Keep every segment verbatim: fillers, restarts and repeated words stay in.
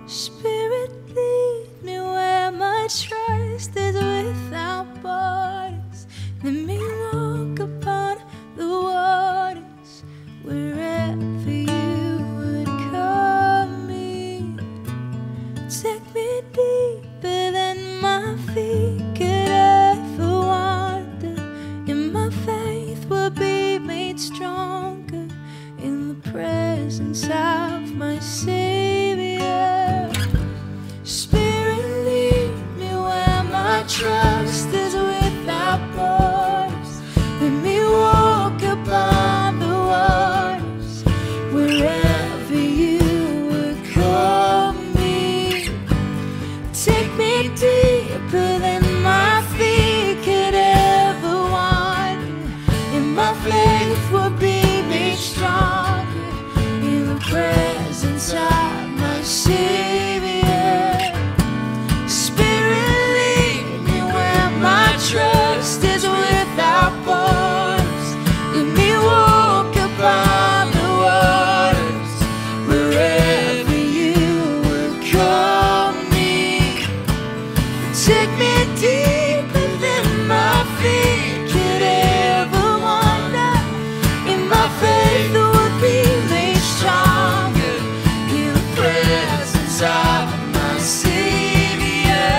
Spirit, lead me where my trust is without borders. Let me walk upon the waters wherever you would call me. Take me deeper than my feet could ever wander, and my faith will be made stronger in the presence of my Savior. Spirit, lead me where my trust is without borders. Let me walk upon the waters wherever you would call me. Take me deeper than my feet could ever wander, and my faith will be made stronger in the presence of my Savior. Spirit, lead me where my trust is without borders. Let me walk upon the waters wherever you would call me. Take me deeper than my feet could ever wander, and my faith would be made stronger in the presence of my Savior.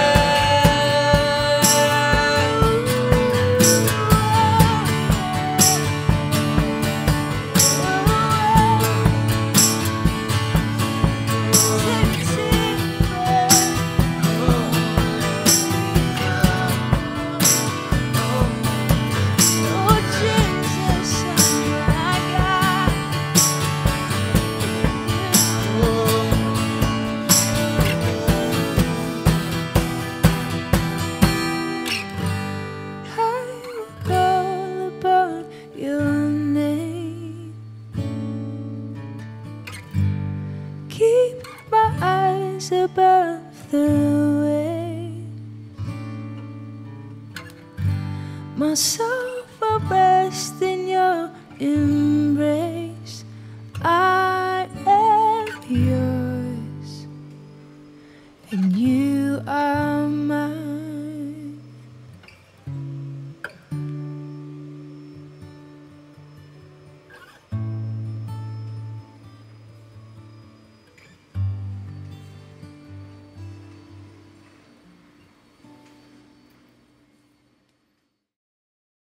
Oh, Jesus, I'm my God. I will call upon your name. Keep my eyes above the waves. My soul will rest in your embrace.